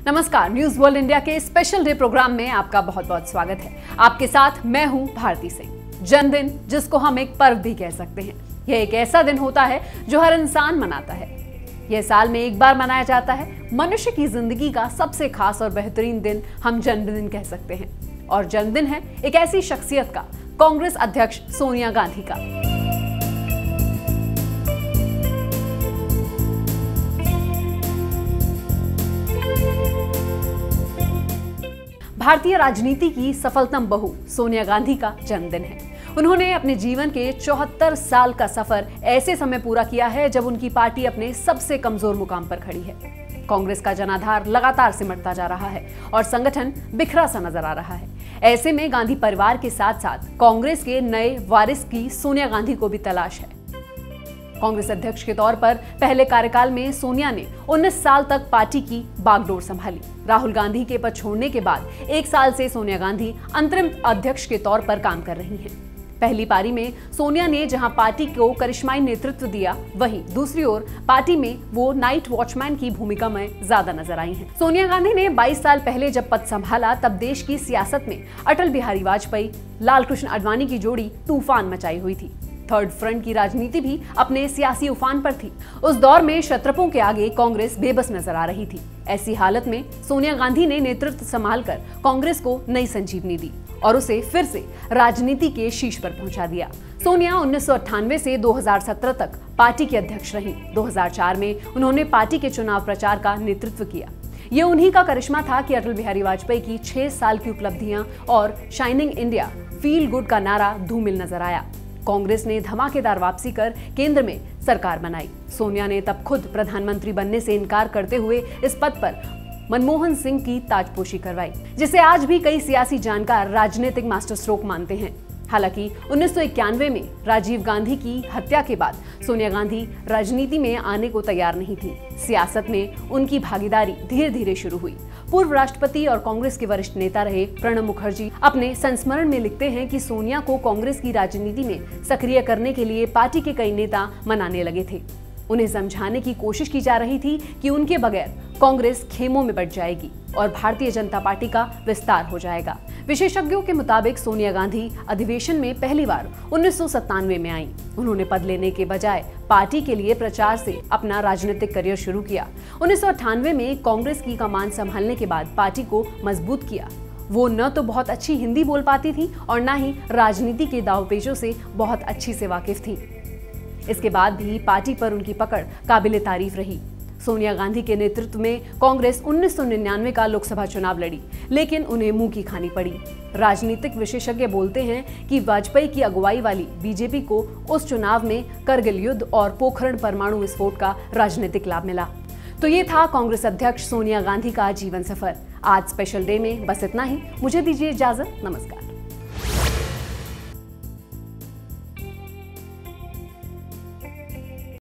नमस्कार, news world India के special day programme में आपका बहुत बहुत स्वागत है। आपके साथ मैं हूं भारती सिंह। जन्मदिन, जिसको हम एक पर्व भी कह सकते हैं, यह एक ऐसा दिन होता है जो हर इंसान मनाता है। यह साल में एक बार मनाया जाता है। मनुष्य की जिंदगी का सबसे खास और बेहतरीन दिन हम जन्मदिन कह सकते हैं। और जन्मदिन है एक ऐसी शख्सियत का, कांग्रेस अध्यक्ष सोनिया गांधी का। भारतीय राजनीति की सफलतम बहू सोनिया गांधी का जन्मदिन है। उन्होंने अपने जीवन के 74 साल का सफर ऐसे समय पूरा किया है जब उनकी पार्टी अपने सबसे कमजोर मुकाम पर खड़ी है। कांग्रेस का जनाधार लगातार सिमटता जा रहा है और संगठन बिखरा सा नजर आ रहा है। ऐसे में गांधी परिवार के साथ साथ कांग्रेस के नए वारिस की सोनिया गांधी को भी तलाश है। कांग्रेस अध्यक्ष के तौर पर पहले कार्यकाल में सोनिया ने 19 साल तक पार्टी की बागडोर संभाली। राहुल गांधी के पद छोड़ने के बाद 1 साल से सोनिया गांधी अंतरिम अध्यक्ष के तौर पर काम कर रही हैं। पहली पारी में सोनिया ने जहां पार्टी को करिश्माई नेतृत्व दिया, वहीं दूसरी ओर पार्टी में वो नाइट वॉचमैन की भूमिका में ज्यादा नजर आई हैं। सोनिया गांधी ने 22 साल पहले जब पद संभाला, तब देश की सियासत में अटल बिहारी वाजपेयी, लालकृष्ण आडवाणी की जोड़ी तूफान मचाई हुई थी। थर्ड फ्रंट की राजनीति भी अपने सियासी उफान पर थी। उस दौर में शत्रपों के आगे कांग्रेस बेबस नजर आ रही थी। ऐसी हालत में सोनिया गांधी ने नेतृत्व संभालकर कांग्रेस को नई संजीवनी दी और उसे फिर से राजनीति के शीर्ष पर पहुंचा दिया। सोनिया 1998 से 2017 तक पार्टी की अध्यक्ष रहीं। 2004 में उन्होंने पार्टी के चुनाव प्रचार का नेतृत्व किया। ये उन्हीं का करिश्मा था कि अटल बिहारी वाजपेयी की 6 साल की उपलब्धियां और शाइनिंग इंडिया, फील गुड का नारा धूमिल नजर आया। कांग्रेस ने धमाकेदार वापसी कर केंद्र में सरकार बनाई। सोनिया ने तब खुद प्रधानमंत्री बनने से इनकार करते हुए इस पद पर मनमोहन सिंह की ताजपोशी करवाई, जिसे आज भी कई सियासी जानकार राजनीतिक मास्टर स्ट्रोक मानते हैं। हालांकि 1991 में राजीव गांधी की हत्या के बाद सोनिया गांधी राजनीति में आने को तैयार नहीं थी। सियासत में उनकी भागीदारी धीरे धीरे शुरू हुई। पूर्व राष्ट्रपति और कांग्रेस के वरिष्ठ नेता रहे प्रणब मुखर्जी अपने संस्मरण में लिखते हैं कि सोनिया को कांग्रेस की राजनीति में सक्रिय करने के लिए पार्टी के कई नेता मनाने लगे थे। उन्हें समझाने की कोशिश की जा रही थी कि उनके बगैर कांग्रेस खेमों में बट जाएगी और भारतीय जनता पार्टी का विस्तार हो जाएगा। विशेषज्ञों के मुताबिक सोनिया गांधी अधिवेशन में पहली बार 1997 में आईं। उन्होंने पद लेने के बजाय पार्टी के लिए प्रचार से अपना राजनीतिक करियर शुरू किया। 1998 में कांग्रेस की कमान संभालने के बाद पार्टी को मजबूत किया। वो न तो बहुत अच्छी हिंदी बोल पाती थी और न ही राजनीति के दांवपेचों से बहुत अच्छी से वाकिफ थी। इसके बाद भी पार्टी पर उनकी पकड़ काबिले तारीफ रही। सोनिया गांधी के नेतृत्व में कांग्रेस 1999 का लोकसभा चुनाव लड़ी, लेकिन उन्हें मुंह की खानी पड़ी। राजनीतिक विशेषज्ञ बोलते हैं कि वाजपेयी की अगुवाई वाली बीजेपी को उस चुनाव में करगिल युद्ध और पोखरण परमाणु विस्फोट का राजनीतिक लाभ मिला। तो ये था कांग्रेस अध्यक्ष सोनिया गांधी का जीवन सफर। आज स्पेशल डे में बस इतना ही। मुझे दीजिए इजाजत। नमस्कार।